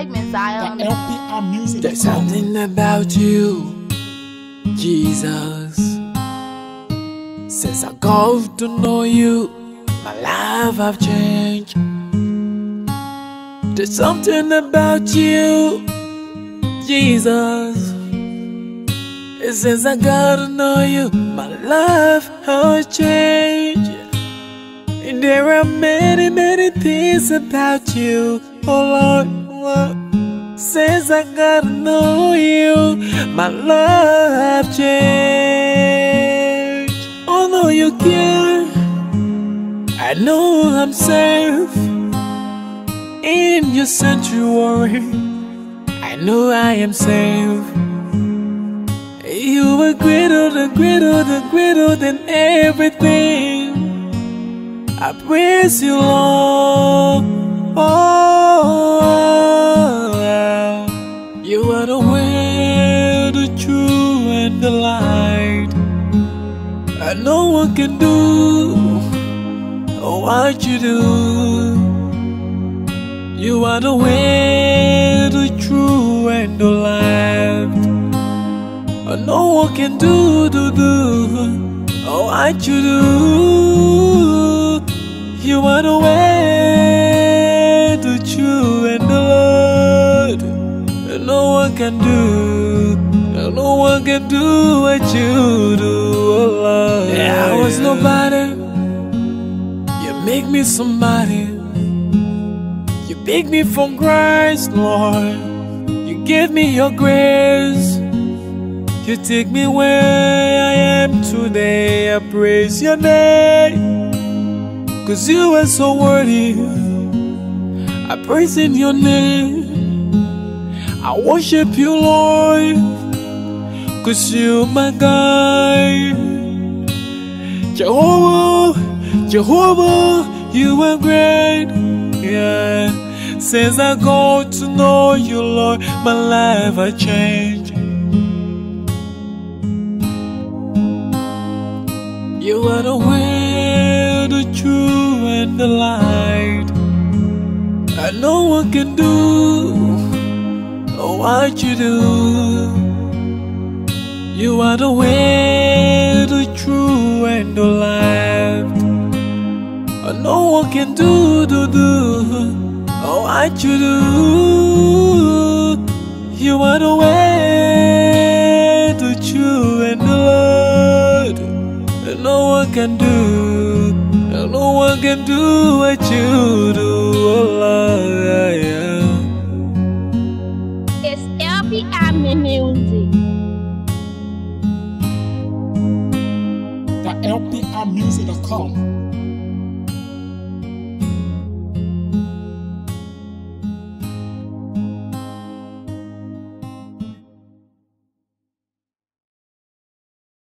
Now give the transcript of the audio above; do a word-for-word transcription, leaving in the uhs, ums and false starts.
segment, Zion. The L P R music. There's something about you, Jesus. Since I got to know you, my life have changed. There's something about you, Jesus. Since I got to know you, my life has changed. And there are many, many things about you, oh Lord, Lord. Since I got to know you, my life changed. Oh no, you care. I know I'm safe in your sanctuary. I know I am safe. You are greater than, greater than, greater than everything. I praise you, Lord. Oh, you are the way, the truth, and the light. And no one can do what you do. You are the way, the truth, and the light. And no one can do, do, do what you do. You are the way, the truth, and the Lord. And no one can do, and no one can do what you do, oh Lord. Yeah, I was nobody. You make me somebody. You pick me from Christ, Lord. You give me your grace. You take me where I am today. I praise your name, 'cause you are so worthy. I praise in your name. I worship you, Lord, 'cause you're my God. Jehovah, Jehovah, you are great. Yeah. Since I got to know you, Lord, my life has changed. You are the way, the truth, and the light. And no one can do what you do. You are the way, the truth, and the light. And no one can do, do, do what you do. You are the way, the truth, and the light. And no one can do, and no one can do what you do, oh Lord, yeah. It's L P R music. The L P R music dot com.